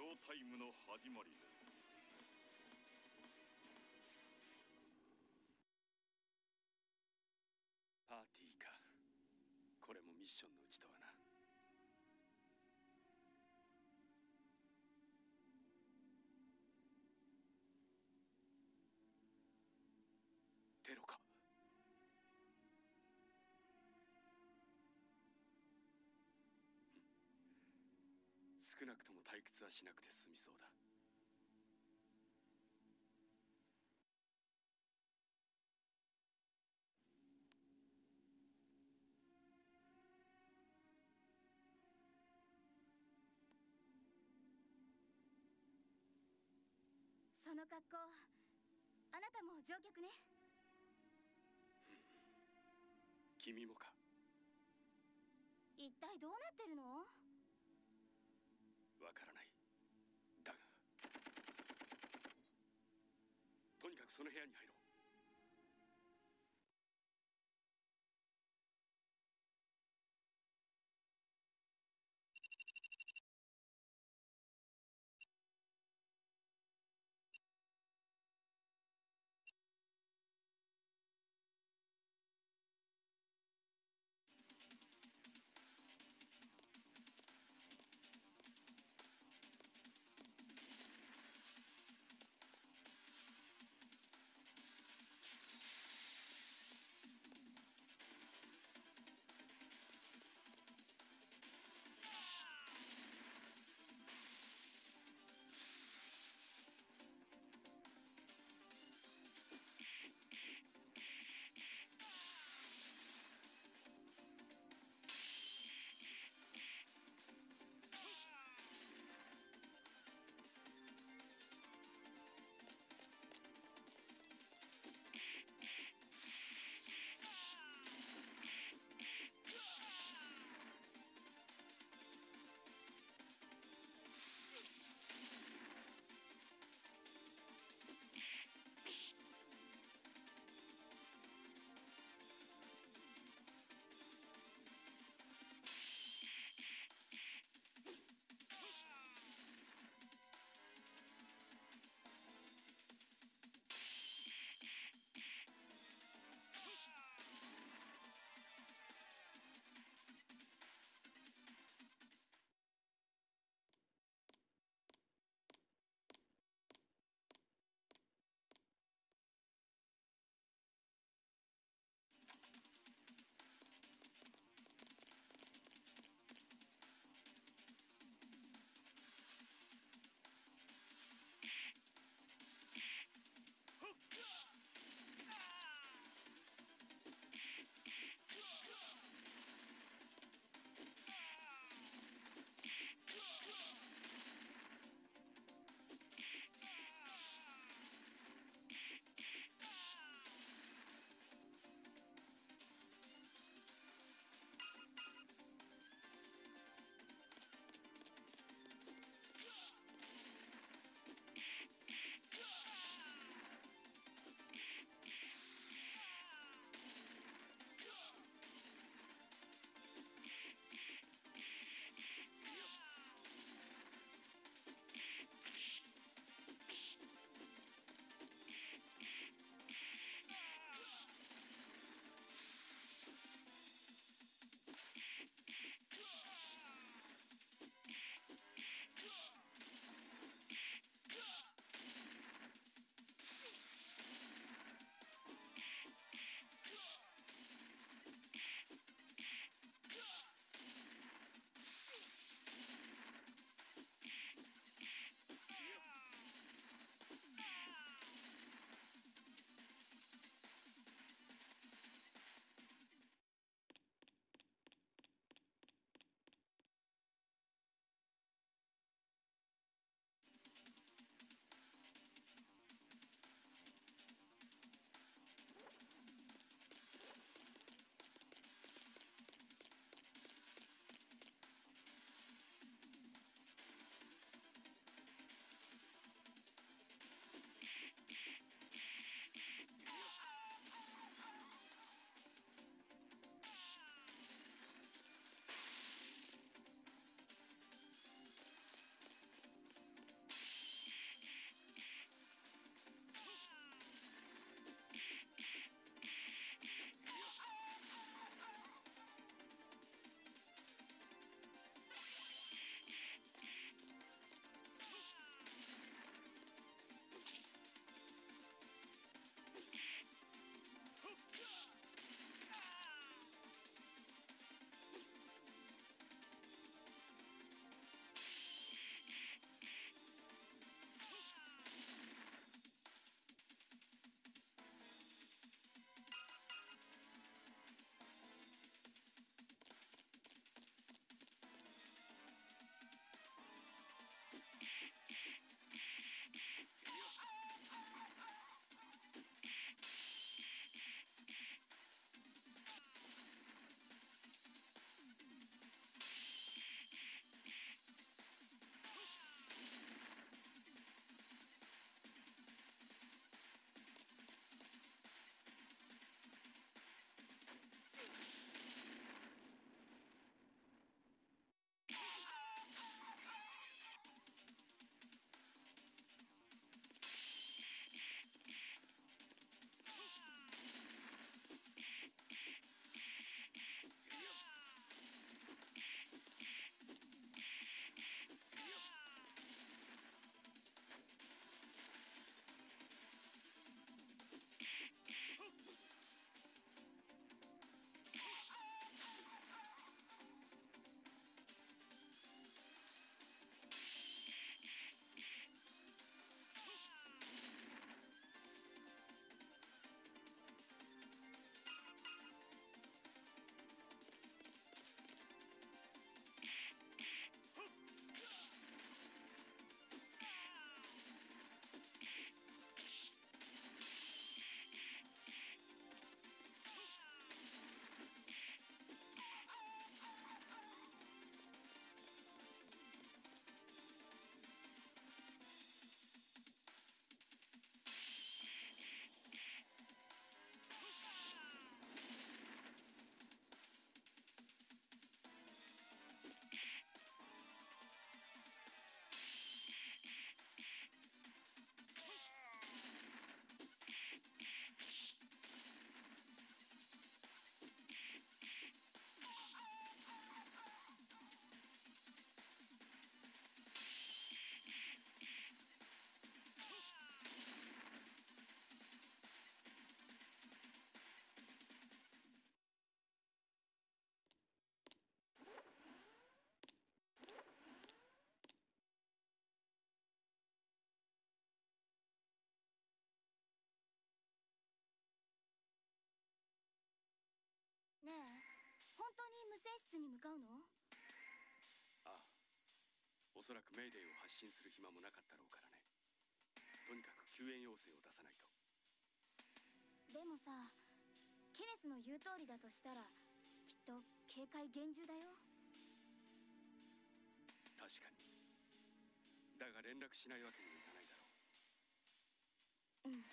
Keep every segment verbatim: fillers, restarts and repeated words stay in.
ョータイムの始まりです。 パーティーか。これもミッションのうちとはな。テロか。少なくとも退屈はしなくて済みそうだ。 その格好、あなたも乗客ね。 君もか。 一体どうなってるの？ わからない。だがとにかくその部屋に入ろう。 当に無線室に向かうの？ ああ、おそらくメイデーを発信する暇もなかったろうからね。とにかく救援要請を出さないと。 でもさ、ケネスの言う通りだとしたらきっと警戒厳重だよ。 確かに。だが連絡しないわけにもいかないだろう。 うん。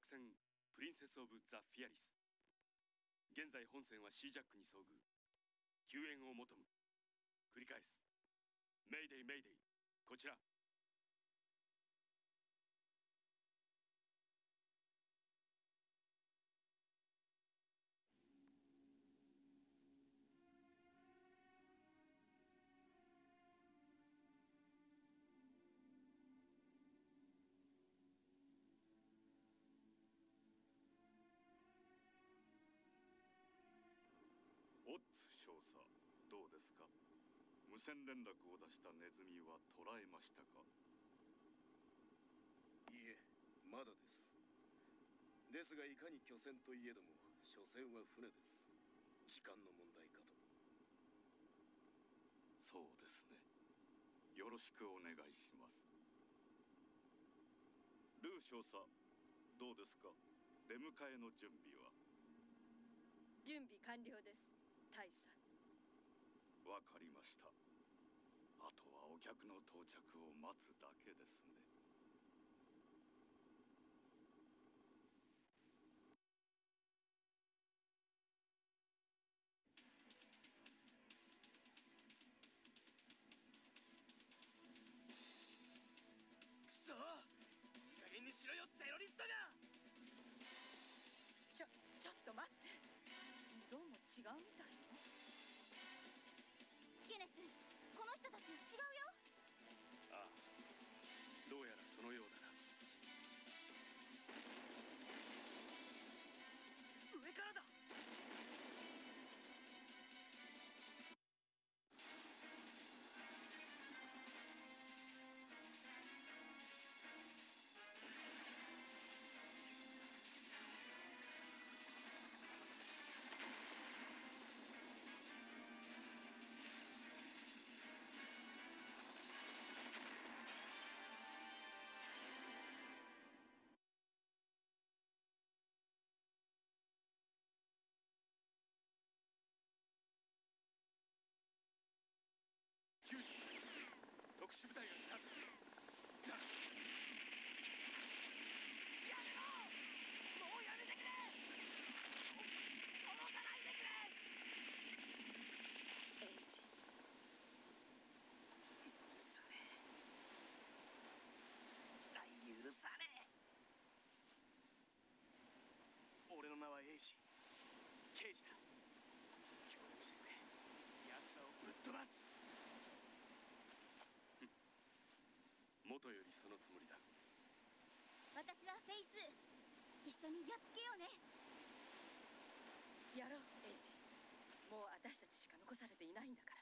戦プリンセス・オブ・ザ・フィアリス。現在本戦はシージャックに遭遇。救援を求む。繰り返す。メイデイメイデイ、こちら。 オッツ少佐、どうですか？無線連絡を出したネズミは捕らえましたか？ いいえ、まだです。ですがいかに巨船といえども所詮は船です。時間の問題かと。 そうですね。よろしくお願いします。ルー少佐、どうですか？出迎えの準備は？ 準備完了です、大佐。 わかりました。あとはお客の到着を待つだけですね。 くそー、いい加減にしろよ、テロリストが。 ちょちょっと待って、どうも違うみたいよ。 ケネス、この人たち違うよ。 ああ、どうやらそのようだな。上からだ。救助、特殊部隊が来た。だ。やめろ！もうやめてくれ！殺さないでくれ！ エイジ、許さねえ。 絶対許さねえ。俺の名はエイジ、刑事だ。協力してくれ。奴らをぶっ飛ばす。元よりそのつもりだ。 私はフェイス。一緒にやっつけようね。 やろう、エイジ。もう私たちしか残されていないんだから。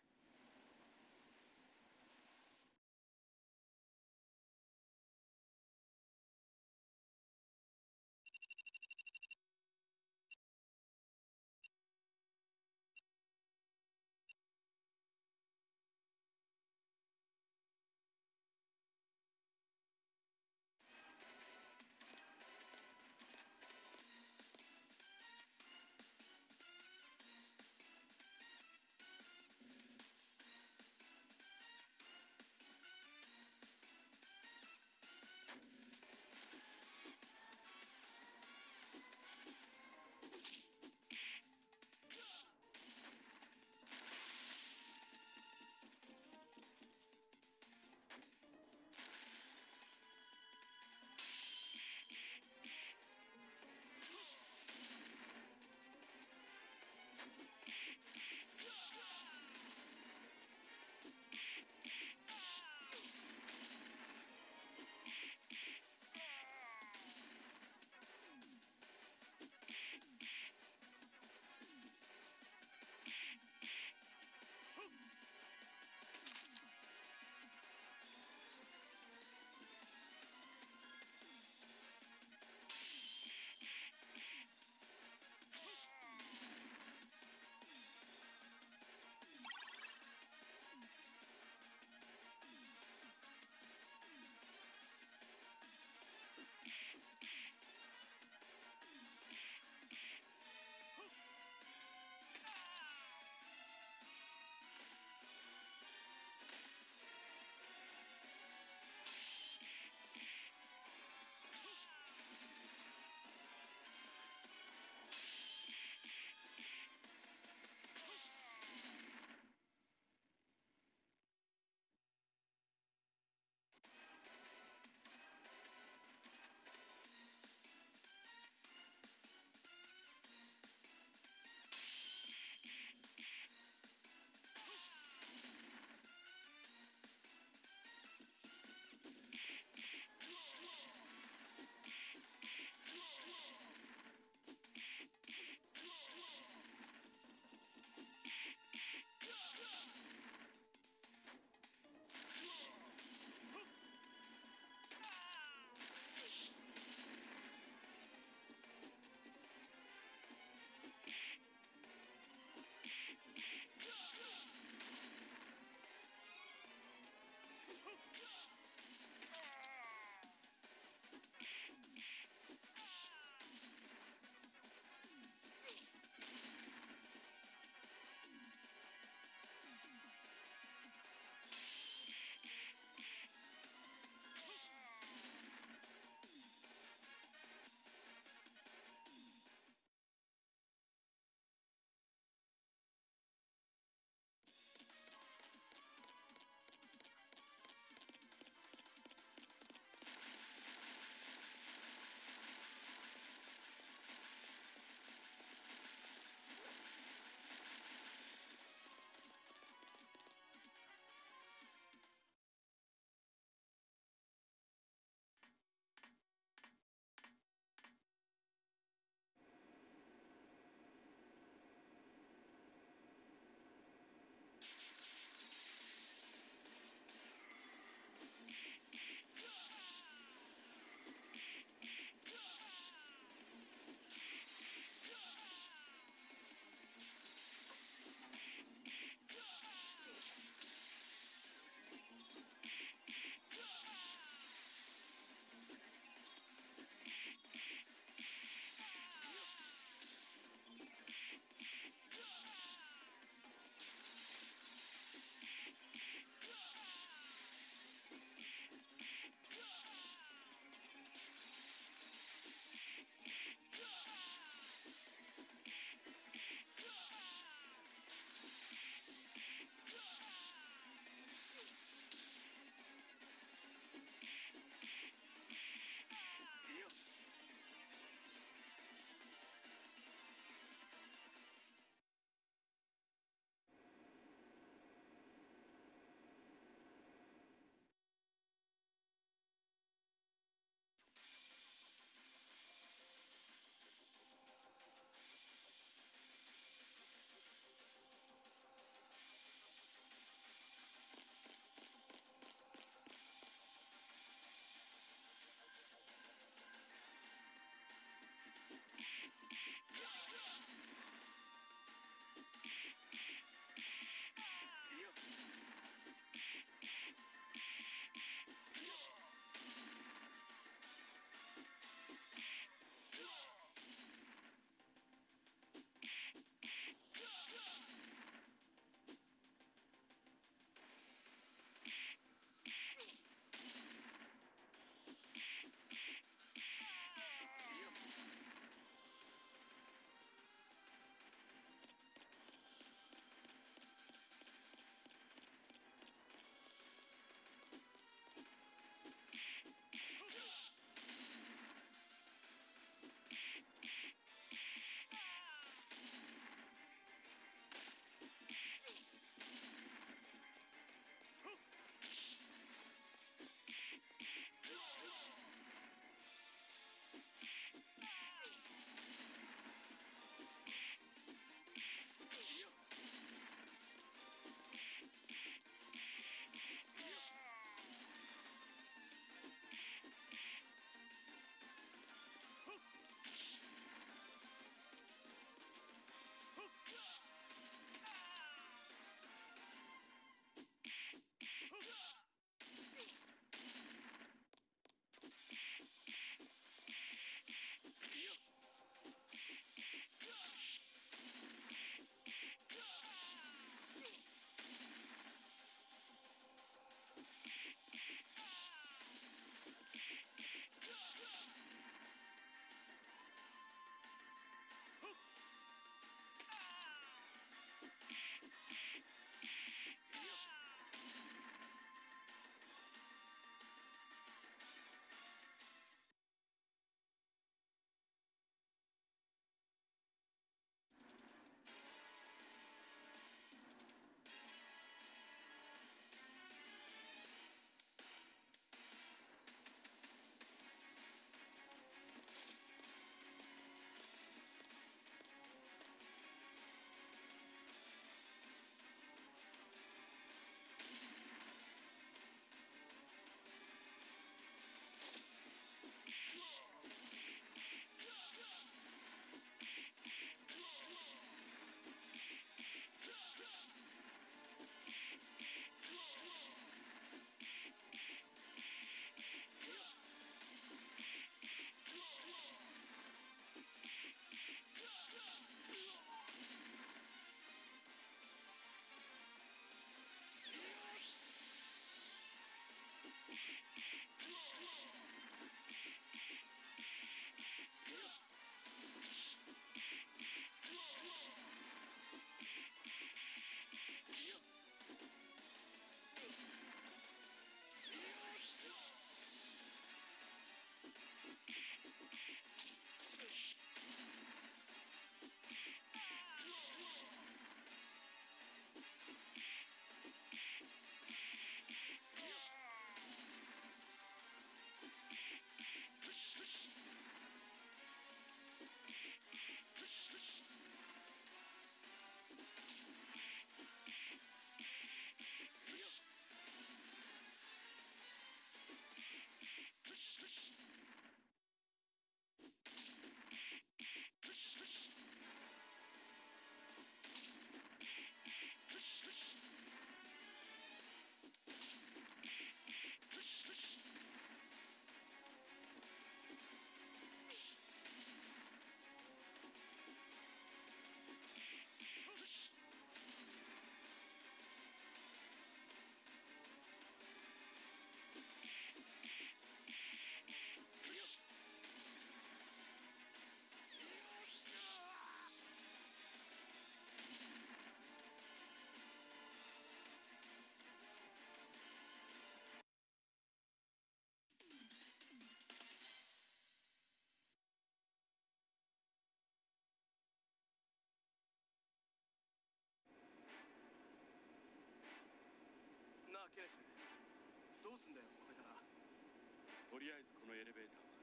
とりあえずこのエレベーターは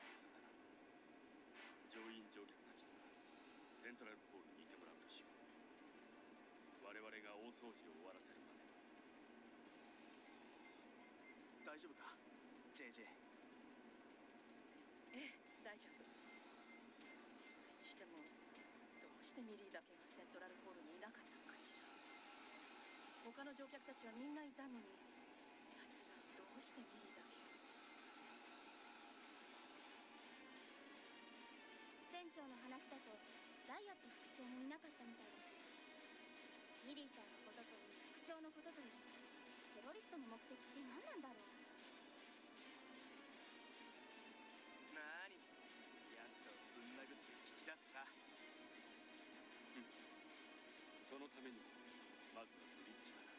封鎖だな。乗員乗客たちにはセントラルホールにいてもらうとしよう。我々が大掃除を終わらせるまで。 大丈夫か ジェイジェイ。 ええ、大丈夫。それにしてもどうしてミリーだけがセントラルホールにいなかったのかしら。他の乗客たちはみんないたのに、奴らどうしてミリーだけ。 船長の話だとダイヤット副長もいなかったみたいだし、ミリーちゃんのことといい副長のことといい、テロリストの目的って何なんだろう。 なーに、奴らをぶん殴って聞き出すさ。 そのためにもまずはブリッジだな。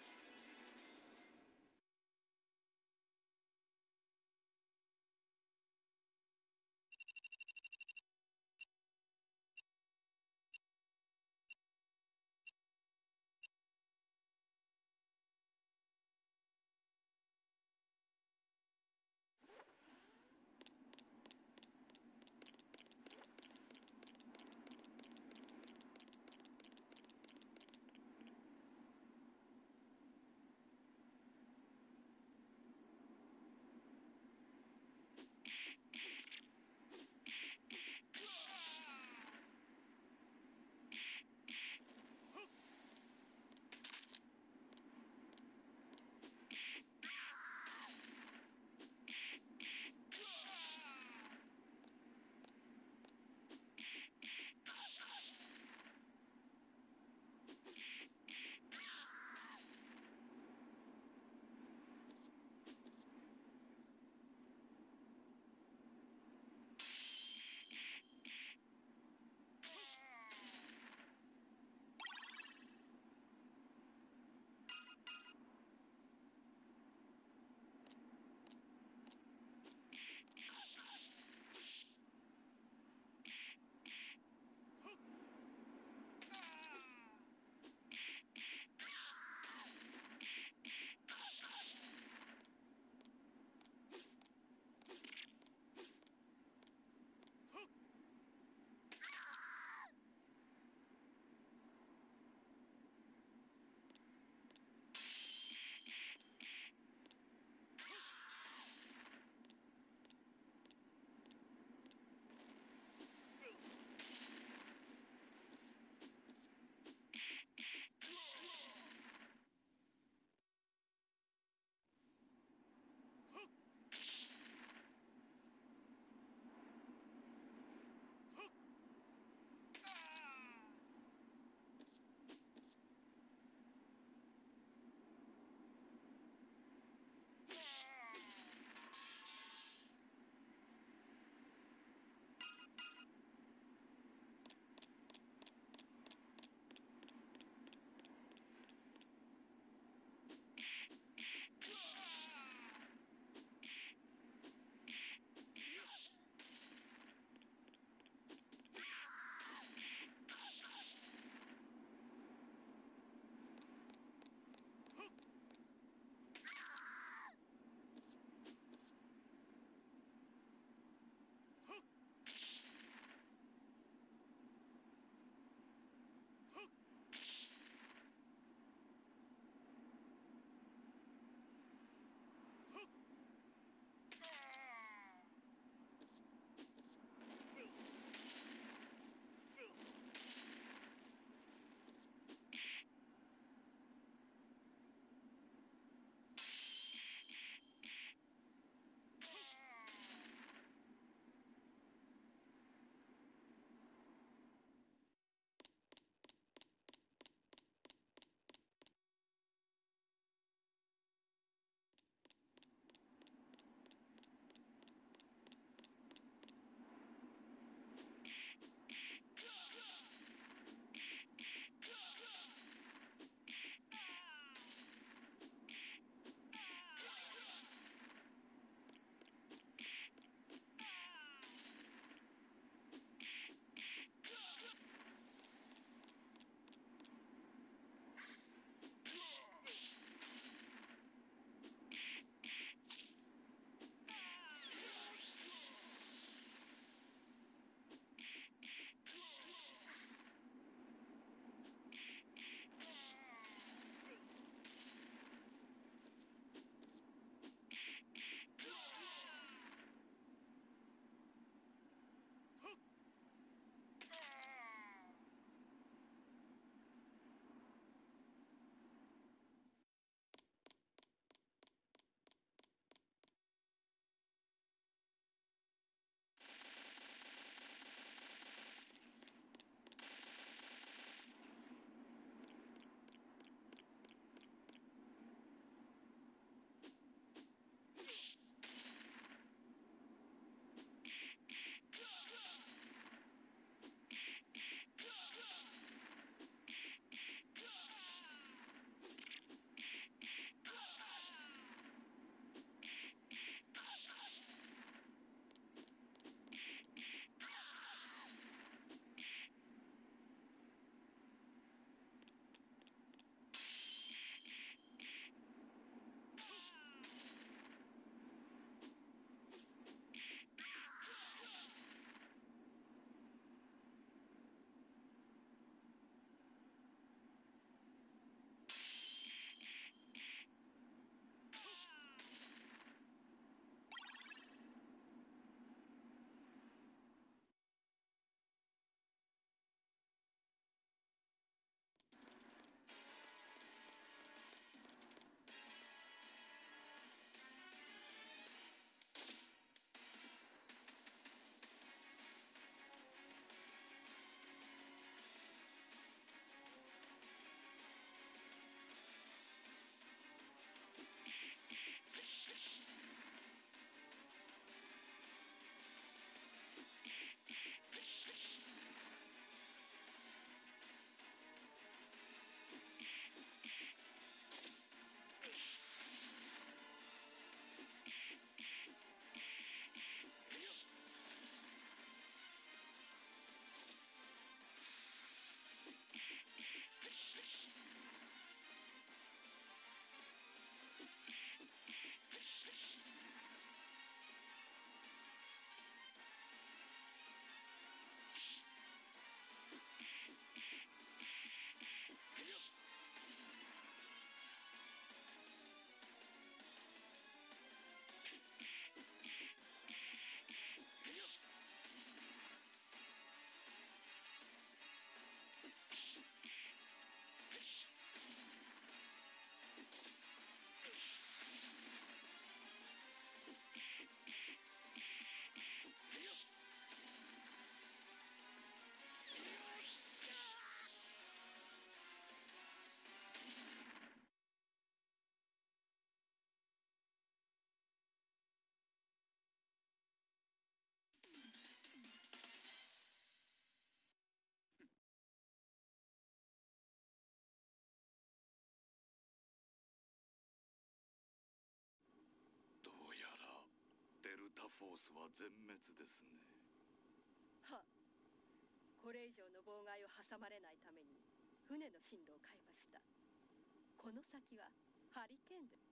タフォースは全滅ですね。 はこれ以上の妨害を挟まれないために船の進路を変えました。この先はハリケーンで。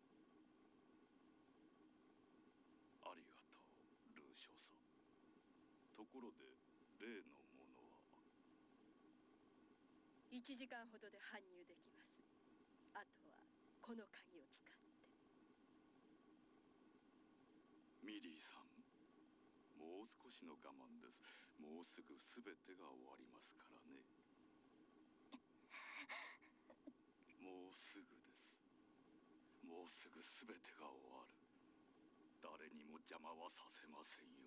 ありがとうルー少佐。ところで例のものはいちじかんほどで搬入できます。あとはこの鍵を使って。 ミリーさん、もう少しの我慢です。もうすぐ全てが終わりますからね。もうすぐです。もうすぐ全てが終わる。誰にも邪魔はさせませんよ。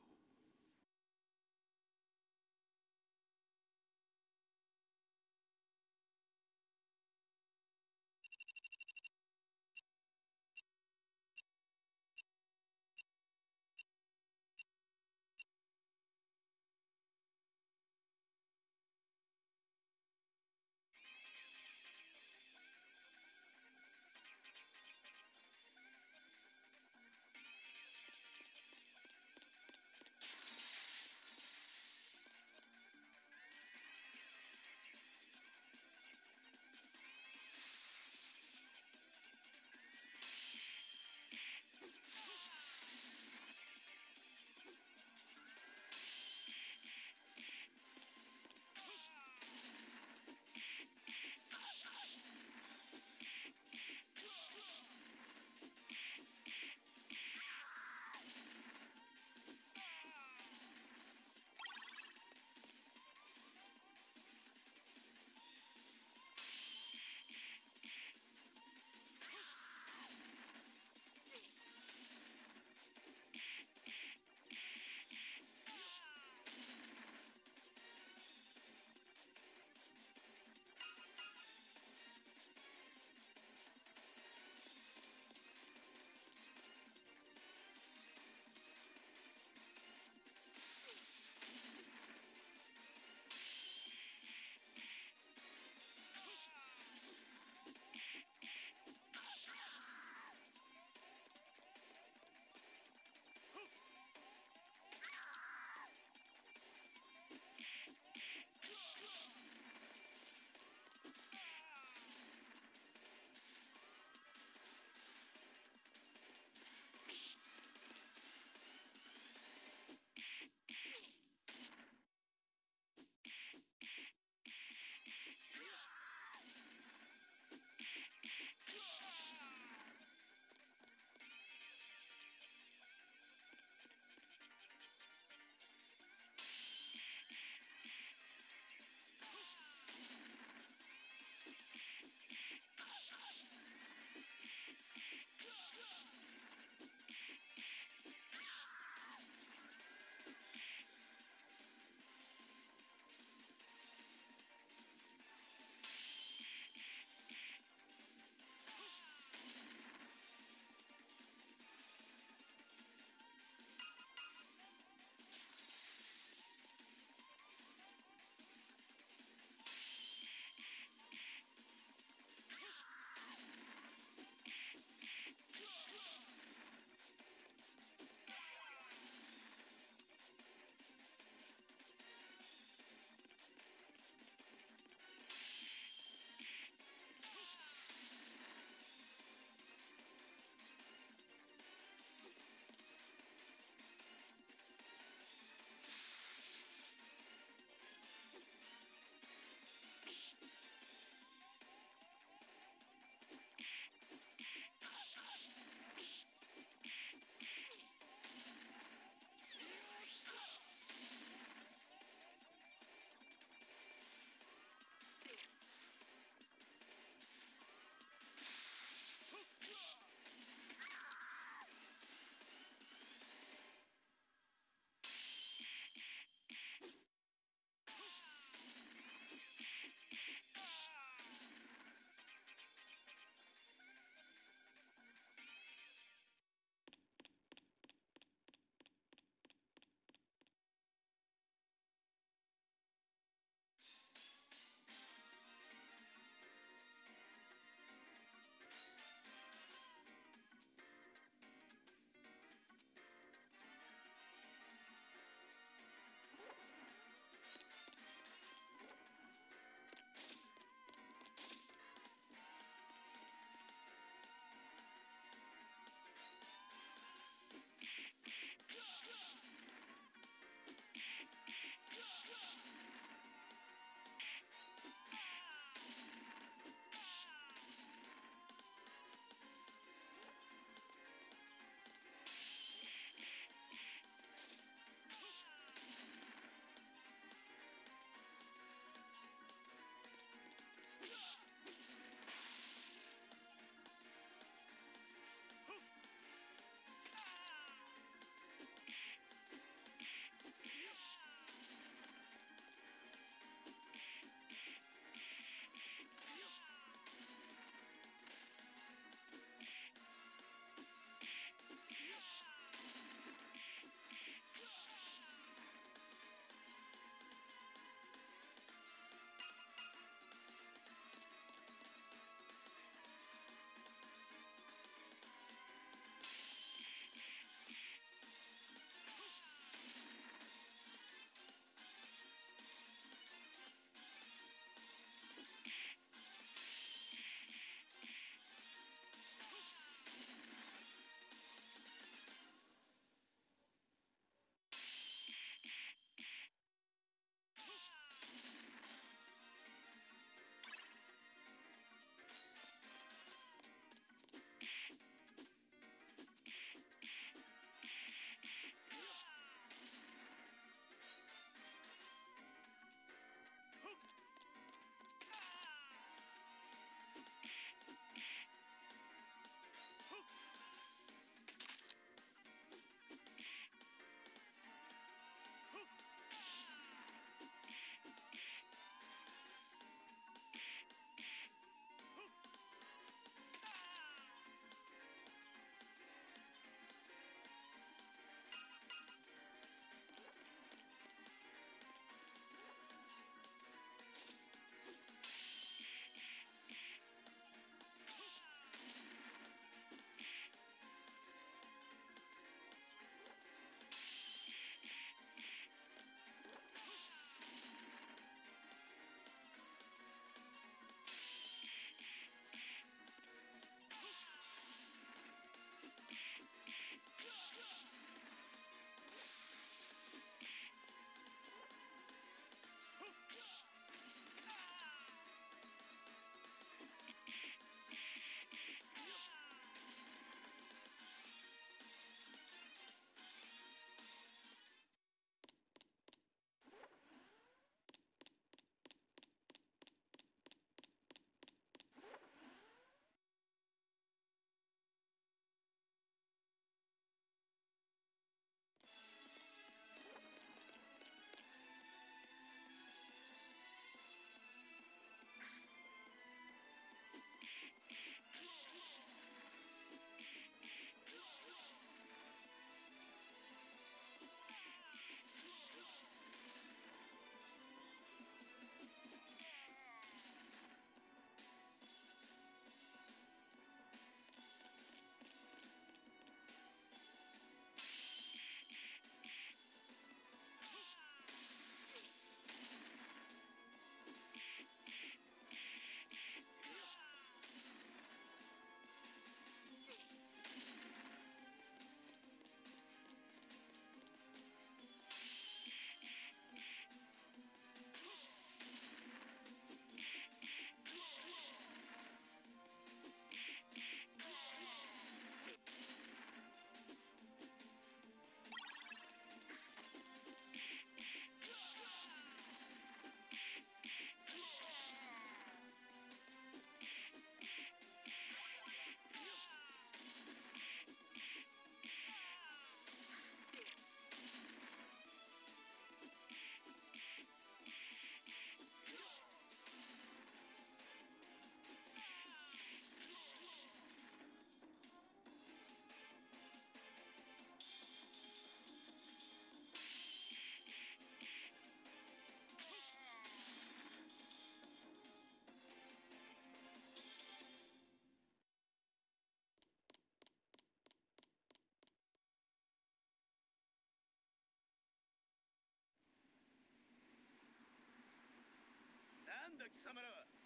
なんだ貴様らは。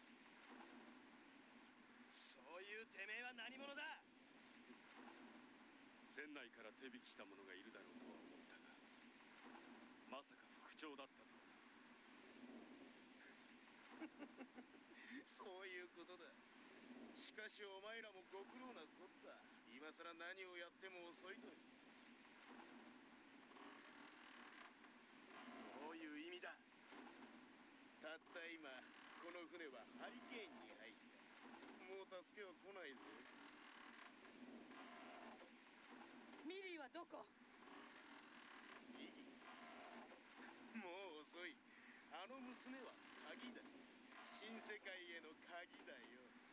そういうてめえは何者だ。 船内から手引きした者がいるだろうとは思ったが、まさか副長だったとはな。 そういうことだ。しかしお前らもご苦労なこった。今さら何をやっても遅いと。 どういう意味だ。 たった今この船はハリケーンに入った。もう助けは来ないぜ。 ミリーはどこ？ いい、もう遅い。あの娘は鍵だ。新世界への鍵だよ。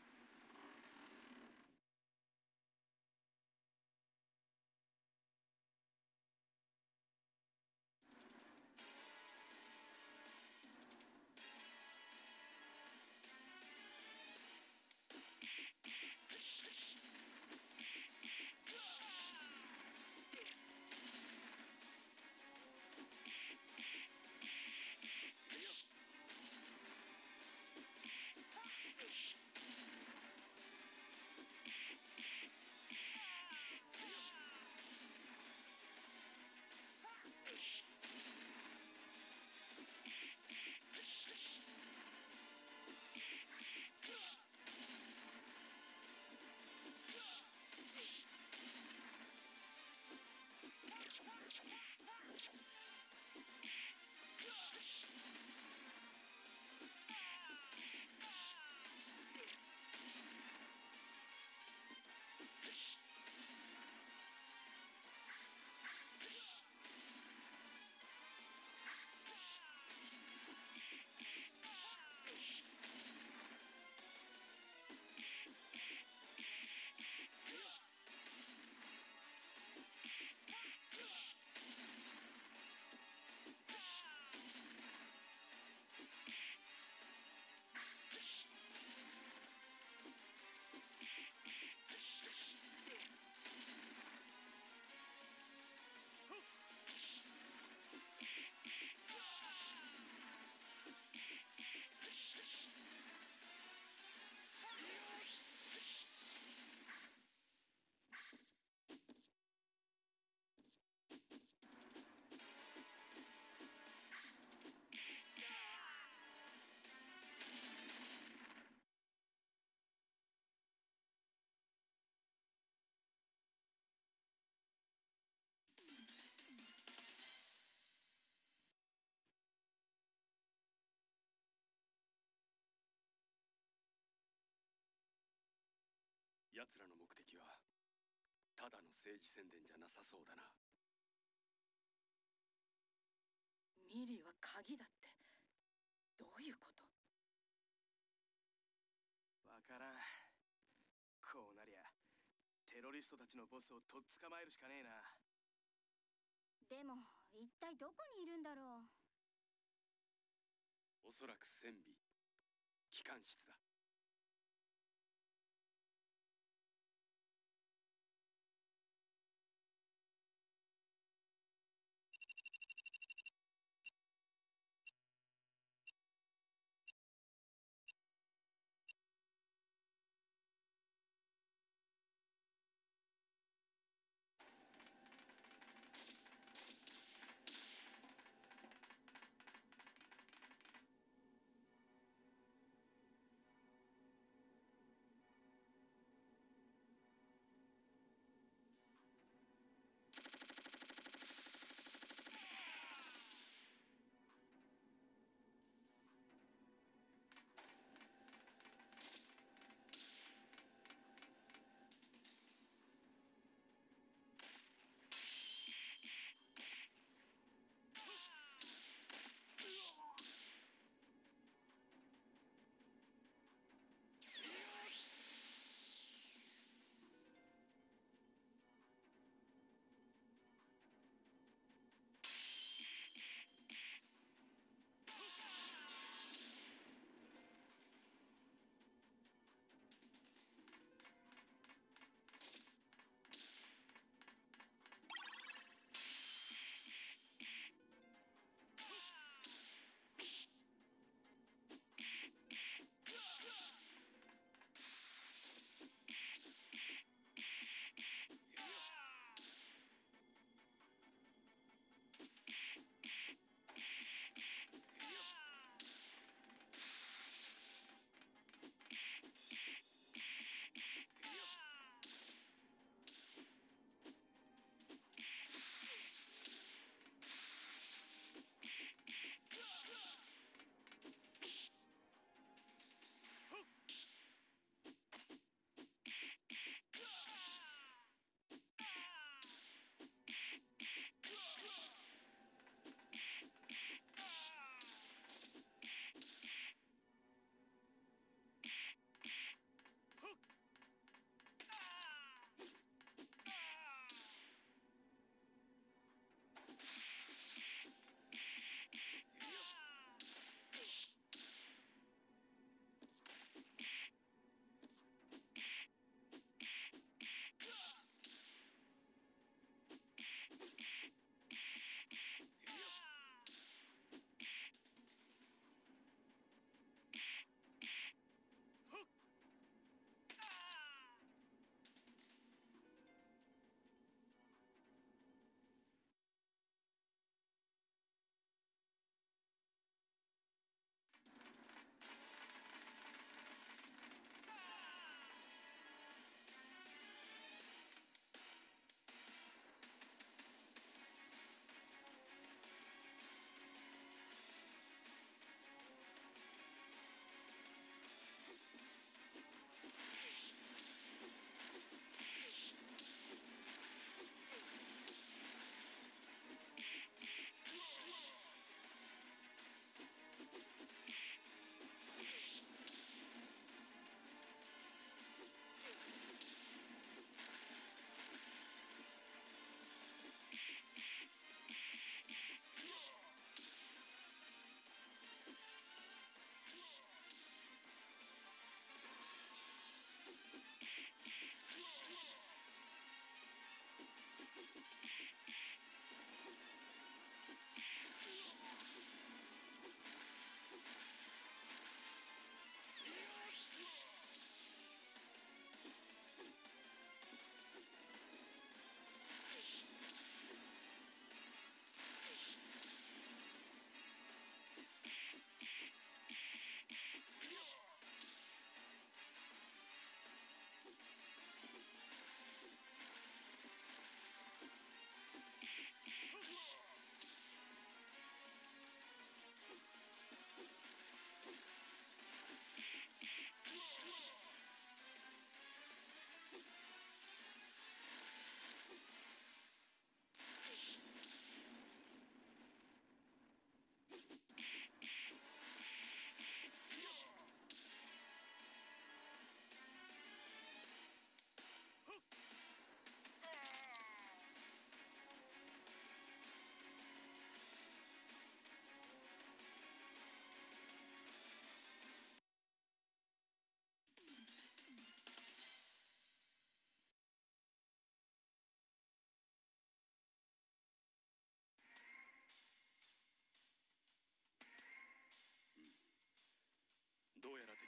奴らの目的はただの政治宣伝じゃなさそうだな。 ミリーは鍵だって、どういうこと？ わからん。こうなりゃテロリストたちのボスをとっ捕まえるしかねえな。 でも一体どこにいるんだろう。 おそらく船尾、機関室だ。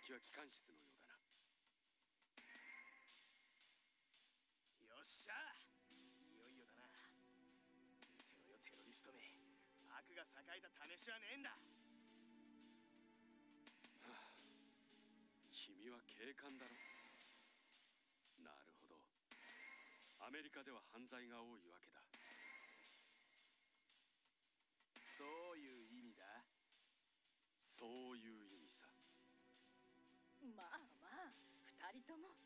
敵は機関室のようだな。 よっしゃ、いよいよだな。見てろよテロリストめ、悪が栄えた試しはねえんだ。 君は警官だろ。なるほど、アメリカでは犯罪が多いわけだ。 どういう意味だ？ そういう意味さ。 まあまあ、二人とも。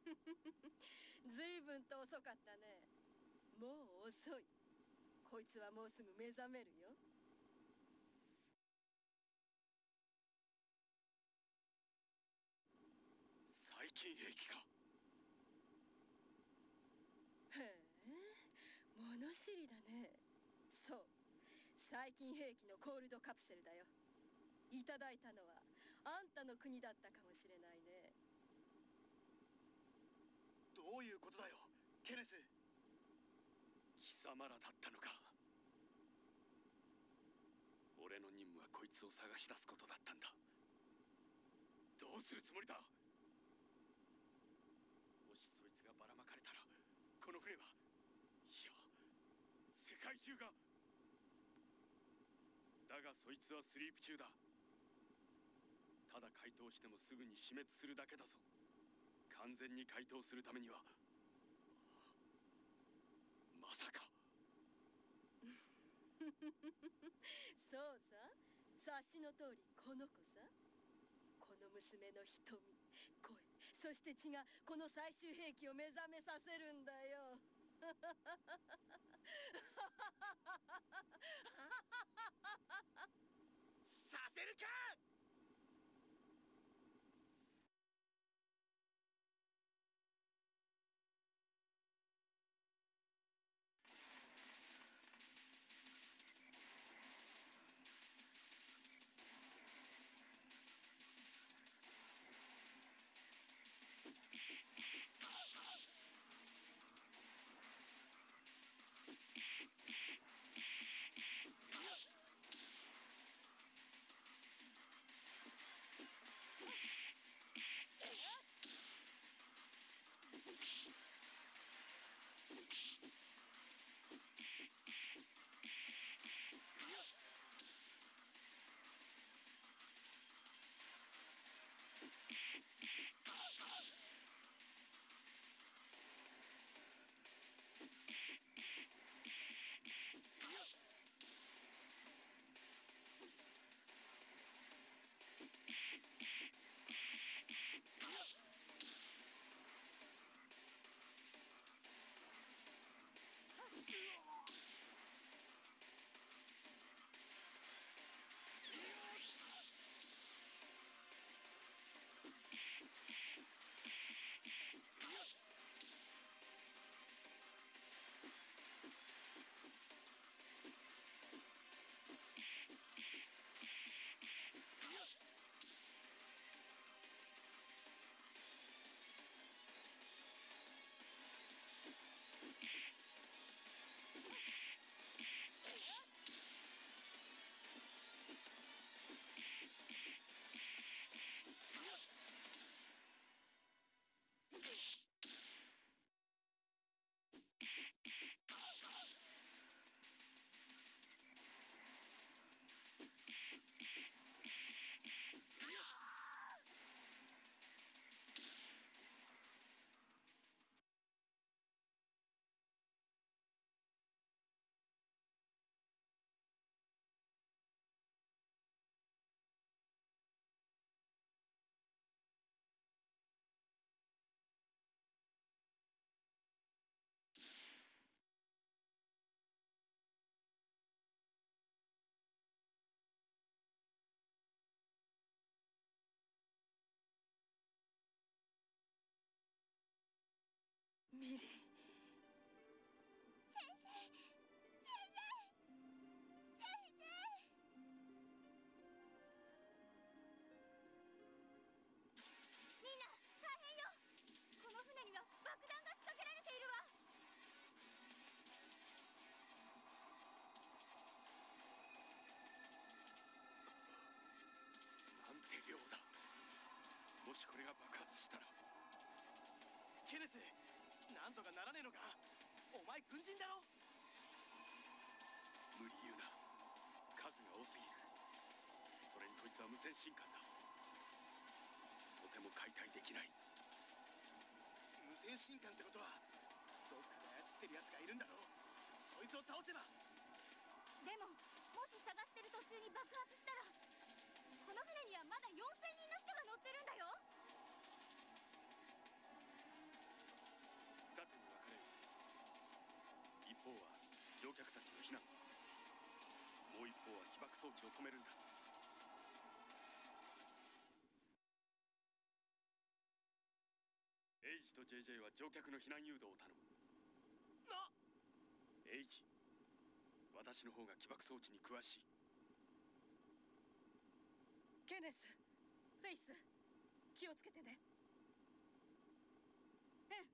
ずいぶんと遅かったね。もう遅い。こいつはもうすぐ目覚めるよ。 最近兵器か。 へえ、物知りだね。そう、最近兵器のコールドカプセルだよ。いただいたのはあんたの国だったかもしれないね。 どういうことだよケネス。 貴様らだったのか。俺の任務はこいつを探し出すことだったんだ。どうするつもりだ。もしそいつがばらまかれたら、この船は、いや世界中が。だがそいつはスリープ中だ。ただ解凍してもすぐに死滅するだけだぞ。完全に解凍するためには、まさか。 そうさ、察しの通りこの子さ。この娘の瞳、声、そして血がこの最終兵器を目覚めさせるんだよ。 させるか。 ミリー。 先生、先生、先生。みんな大変よ。この船には爆弾が仕掛けられているわ。 なんて量だ。もしこれが爆発したら。 ケネス、なんとかならねえのか。お前軍人だろ。 無理言うな。数が多すぎる。それにこいつは無線信管だ。とても解体できない。 無線信管ってことはどっかで操ってる奴がいるんだろ。そいつを倒せば。 でももし探してる途中に爆発したら、この船にはまだよんせんにんの人が乗ってるんだよ。 客たちの避難、もう一方は起爆装置を止めるんだ。エイジと ジェイジェイ は乗客の避難誘導を頼む。 なエイジ、私の方が起爆装置に詳しい。 ケネス、フェイス、気をつけてね。ええ。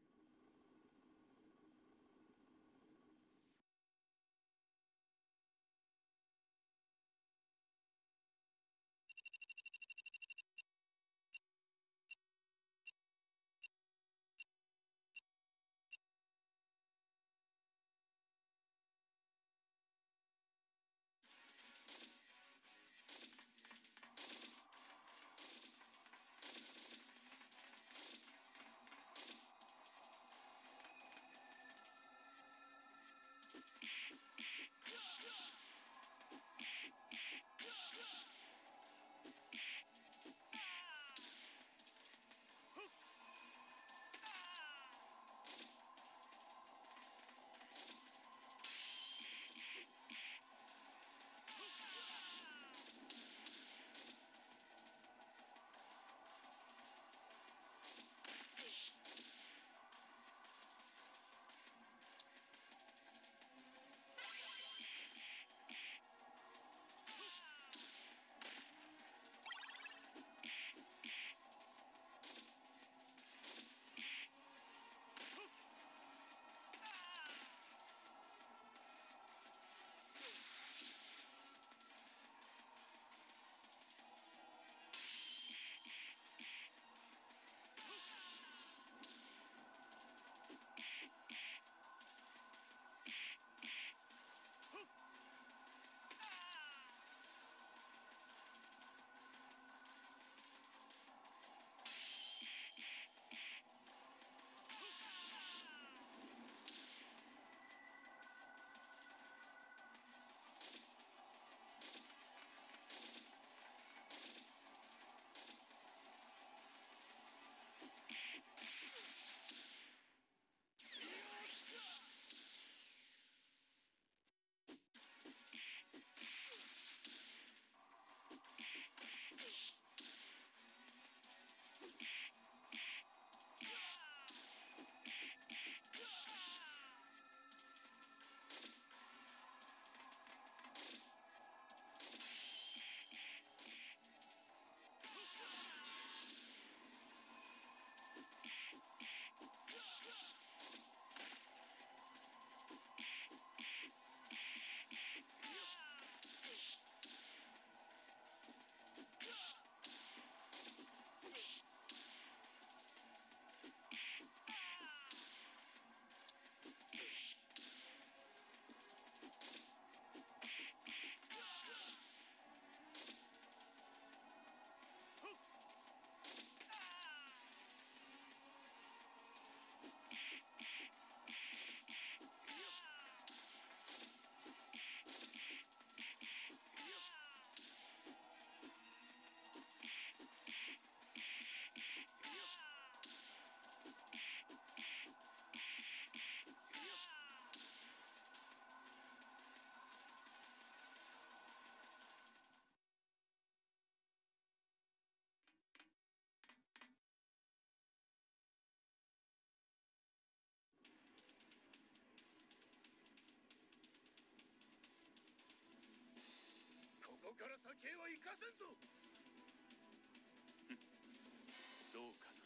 ここから先へは行かせんぞ。 どうかな。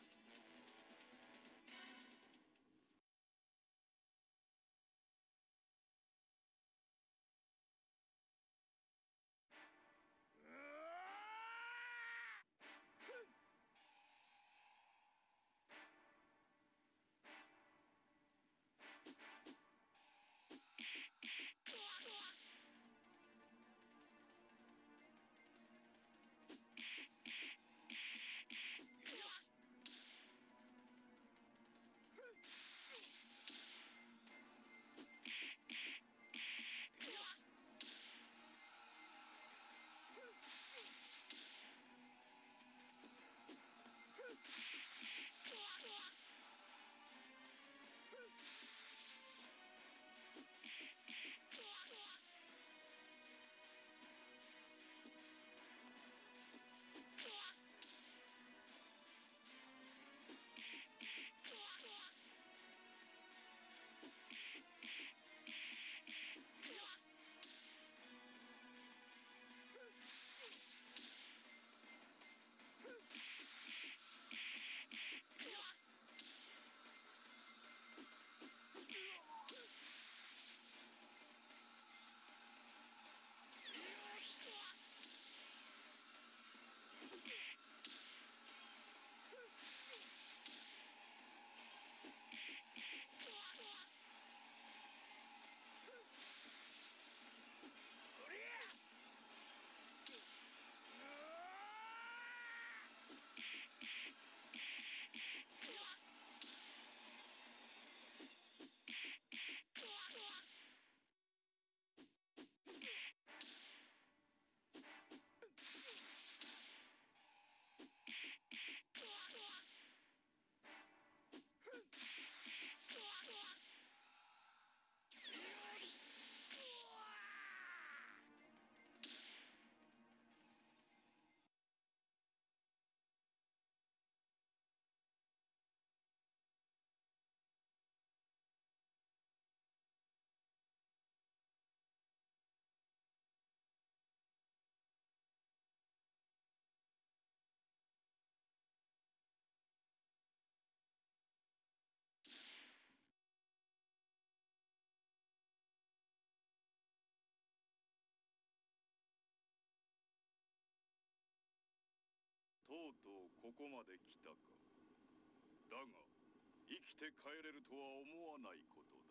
とうとうここまで来たか。だが生きて帰れるとは思わないことだ。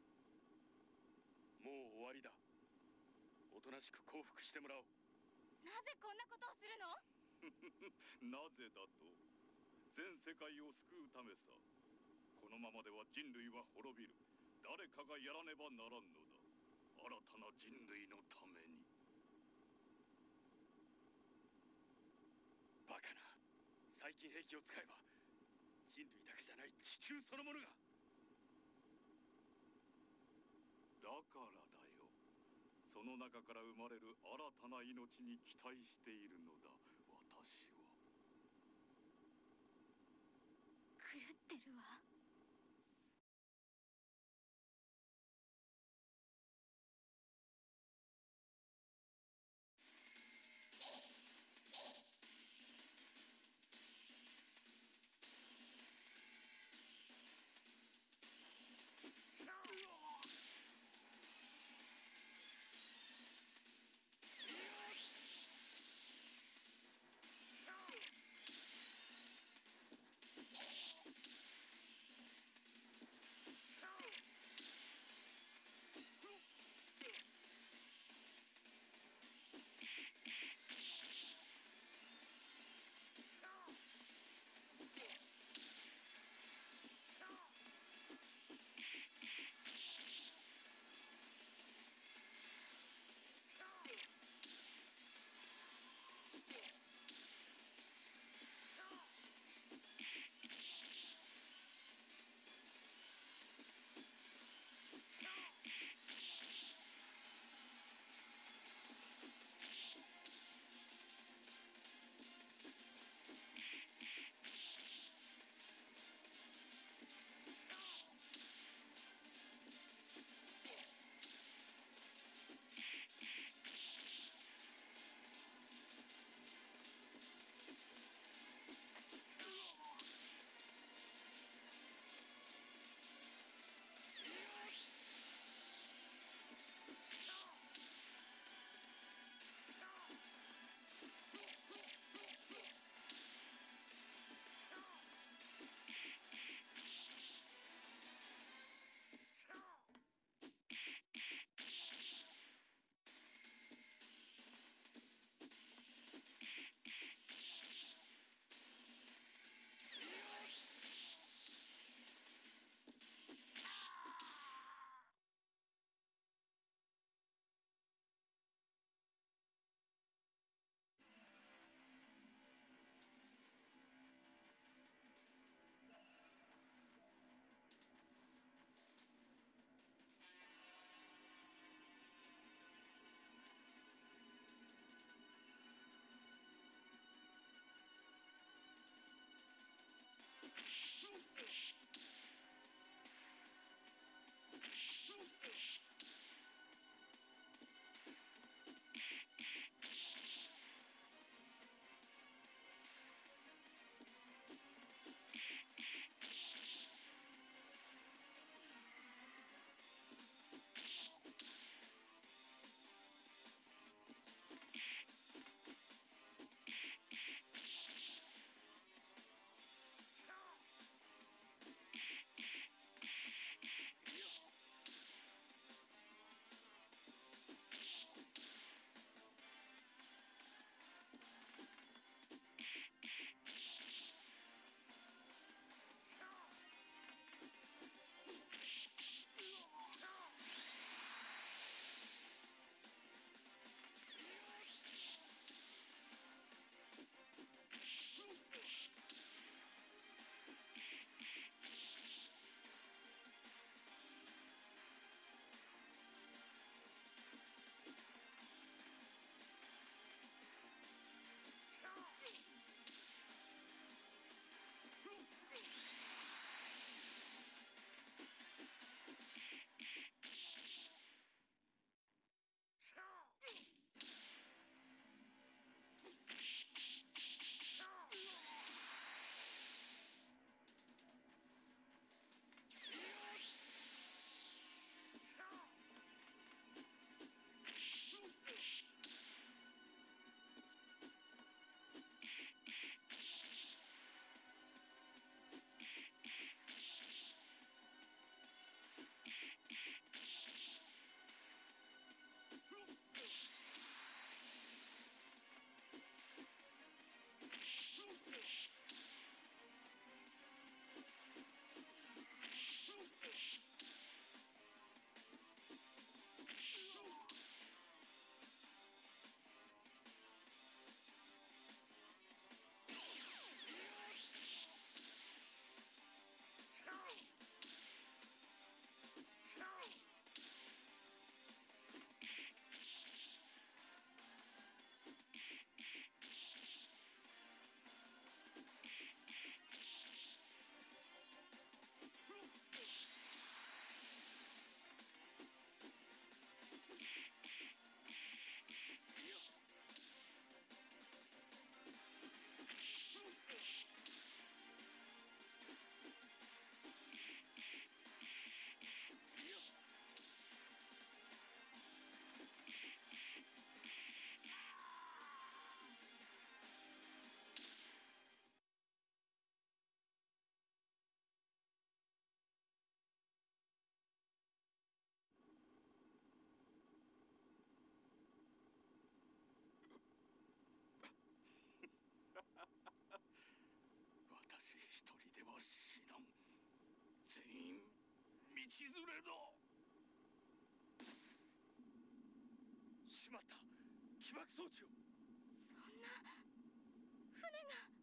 もう終わりだ。おとなしく降伏してもらおう。 なぜこんなことをするの？ なぜだと、全世界を救うためさ。このままでは人類は滅びる。誰かがやらねばならんのだ。新たな人類のために。 バカな。最近兵器を使えば人類だけじゃない地球そのものが。 だからだよ。その中から生まれる新たな命に期待しているのだ、私は。 狂ってるわ。 連れだ。しまった。起爆装置を。 そんな船が